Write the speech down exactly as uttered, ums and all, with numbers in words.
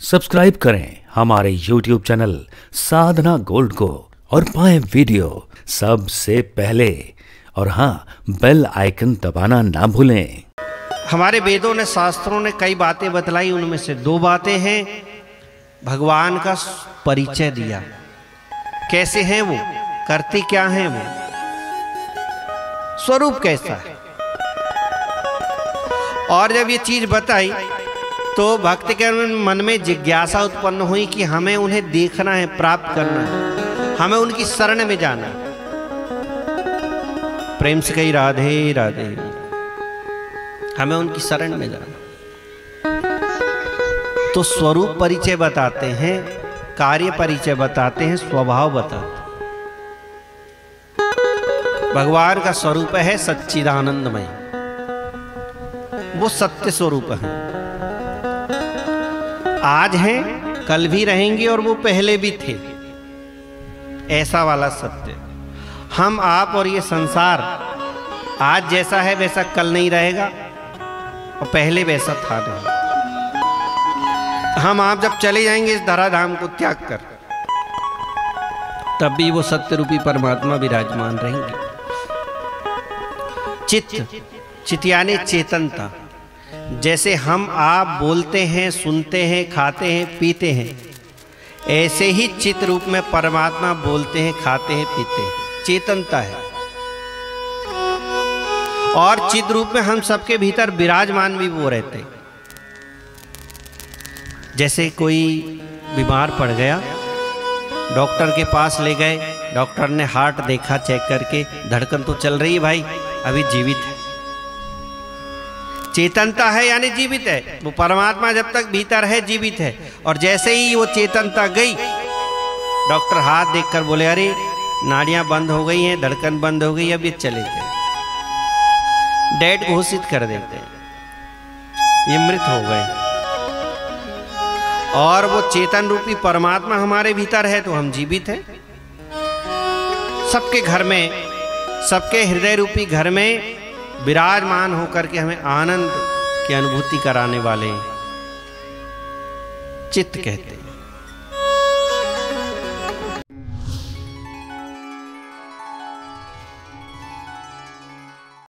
Subscribe करें हमारे YouTube channel साधना gold को और पाएं वीडियो सबसे पहले। और हाँ, बेल आइकन दबाना ना भूलें। हमारे वेदों ने, शास्त्रों ने कई बातें बतलाई, उनमें से दो बातें हैं। भगवान का परिचय दिया, कैसे हैं वो, करते क्या हैं वो, स्वरूप कैसा है। और जब ये चीज बताई तो भक्त के मन में जिज्ञासा उत्पन्न हुई कि हमें उन्हें देखना है, प्राप्त करना है, हमें उनकी शरण में जाना है। प्रेम से कही राधे राधे, हमें उनकी शरण में जाना। तो स्वरूप परिचय बताते हैं, कार्य परिचय बताते हैं, स्वभाव बताते हैं। भगवान का स्वरूप है सच्चिदानंदमय, वो सत्य स्वरूप है। आज हैं, कल भी रहेंगे और वो पहले भी थे, ऐसा वाला सत्य। हम, आप और ये संसार आज जैसा है वैसा कल नहीं रहेगा और पहले वैसा था नहीं। हम आप जब चले जाएंगे इस धराधाम को त्याग कर, तब भी वो सत्य रूपी परमात्मा विराजमान रहेंगे। चित्त, चित्त यानी चेतनता। जैसे हम आप बोलते हैं, सुनते हैं, खाते हैं, पीते हैं, ऐसे ही चित्त रूप में परमात्मा बोलते हैं, खाते हैं, पीते हैं। चेतनता है। और चित्त रूप में हम सबके भीतर विराजमान भी वो रहते हैं। जैसे कोई बीमार पड़ गया, डॉक्टर के पास ले गए, डॉक्टर ने हार्ट देखा, चेक करके, धड़कन तो चल रही है भाई, अभी जीवित है। चेतनता है यानी जीवित है। वो परमात्मा जब तक भीतर है जीवित है। और जैसे ही वो चेतनता गई, डॉक्टर हाथ देखकर बोले अरे नाड़ियां बंद हो गई हैं, धड़कन बंद हो गई, अब ये चले गए, डेड घोषित कर देते हैं, ये मृत हो गए। और वो चेतन रूपी परमात्मा हमारे भीतर है तो हम जीवित हैं। सबके घर में, सबके हृदय रूपी घर में विराजमान होकर के हमें आनंद की अनुभूति कराने वाले चित्त कहते हैं।